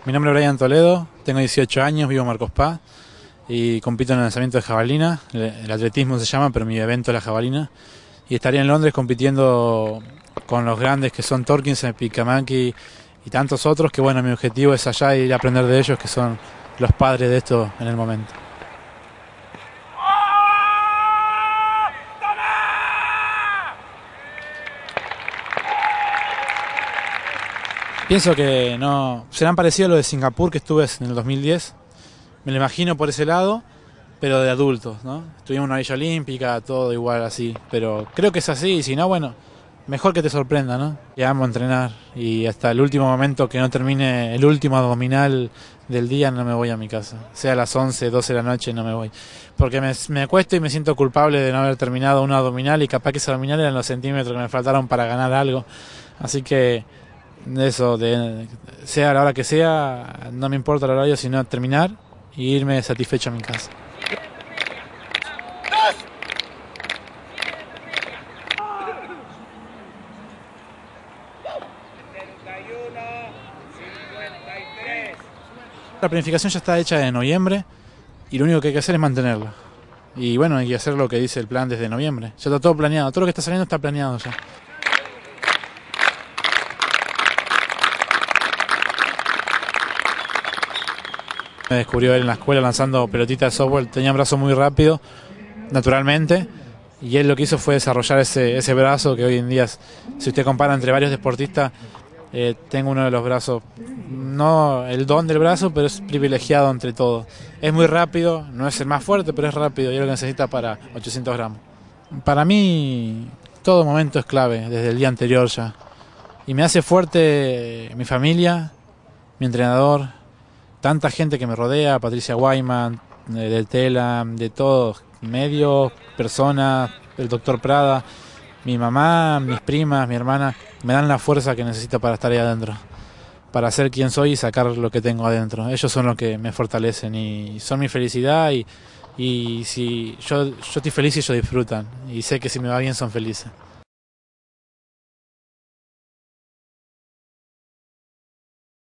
Mi nombre es Brian Toledo, tengo 18 años, vivo en Marcos Paz y compito en el lanzamiento de jabalina. El atletismo se llama, pero mi evento es la jabalina. Y estaría en Londres compitiendo con los grandes que son Torkinson, Picamaki y tantos otros, que bueno, mi objetivo es allá ir a aprender de ellos, que son los padres de esto en el momento. Pienso que no serán parecidos a los de Singapur, que estuve en el 2010. Me lo imagino por ese lado, pero de adultos, ¿no? Tuvimos una villa olímpica, todo igual así. Pero creo que es así, y si no, bueno, mejor que te sorprenda, ¿no? Y amo entrenar, y hasta el último momento que no termine el último abdominal del día no me voy a mi casa. Sea a las 11, 12 de la noche, no me voy. Porque me acuesto y me siento culpable de no haber terminado un abdominal, y capaz que ese abdominal eran los centímetros que me faltaron para ganar algo. Así que eso, sea a la hora que sea, no me importa el horario, sino terminar y irme satisfecho a mi casa. La planificación ya está hecha de noviembre y lo único que hay que hacer es mantenerla. Y bueno, hay que hacer lo que dice el plan desde noviembre. Ya está todo planeado, todo lo que está saliendo está planeado ya. Me descubrió él en la escuela lanzando pelotitas de softball, tenía un brazo muy rápido, naturalmente, y él lo que hizo fue desarrollar ese brazo que hoy en día, si usted compara entre varios deportistas, tengo uno de los brazos, no el don del brazo, pero es privilegiado entre todos. Es muy rápido, no es el más fuerte, pero es rápido y es lo que necesita para 800 gramos. Para mí, todo momento es clave, desde el día anterior ya. Y me hace fuerte mi familia, mi entrenador, tanta gente que me rodea, Patricia Wyman, de Tela, de todos, medios, personas, el doctor Prada, mi mamá, mis primas, mi hermana, me dan la fuerza que necesito para estar ahí adentro, para ser quien soy y sacar lo que tengo adentro. Ellos son los que me fortalecen y son mi felicidad, y si yo estoy feliz y ellos disfrutan, y sé que si me va bien son felices.